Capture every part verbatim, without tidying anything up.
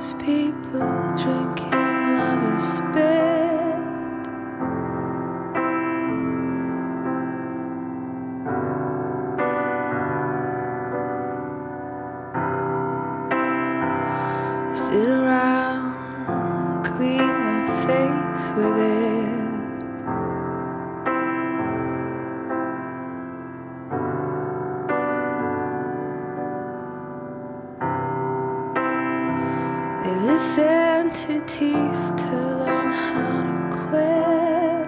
these people drinking lovers' bed. Sit around, clean my face with it. They listen to teeth to learn how to quit.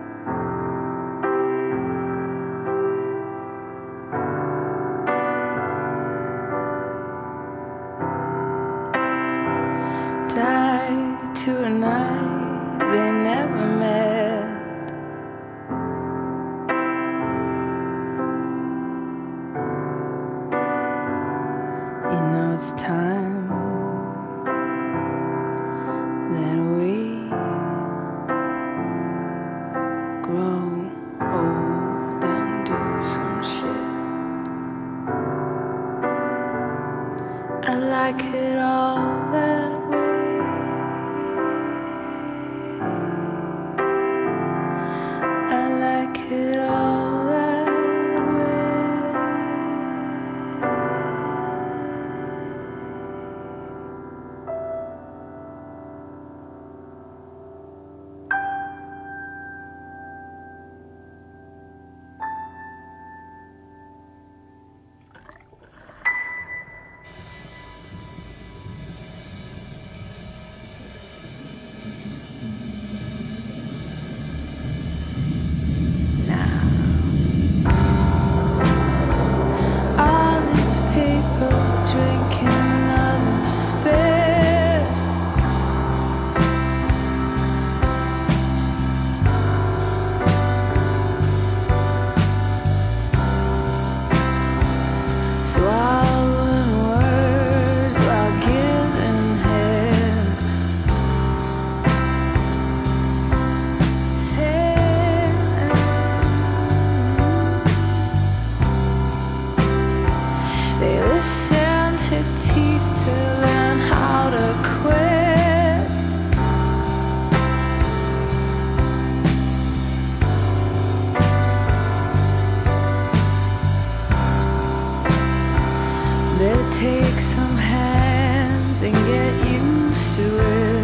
Die to a night they never met. You know it's time that we grow old and do some shit. I like it all that way. I like it all that way. Swallowing words while giving head. They listen to teeth to learn how to quit. Better take some hands and get used to it.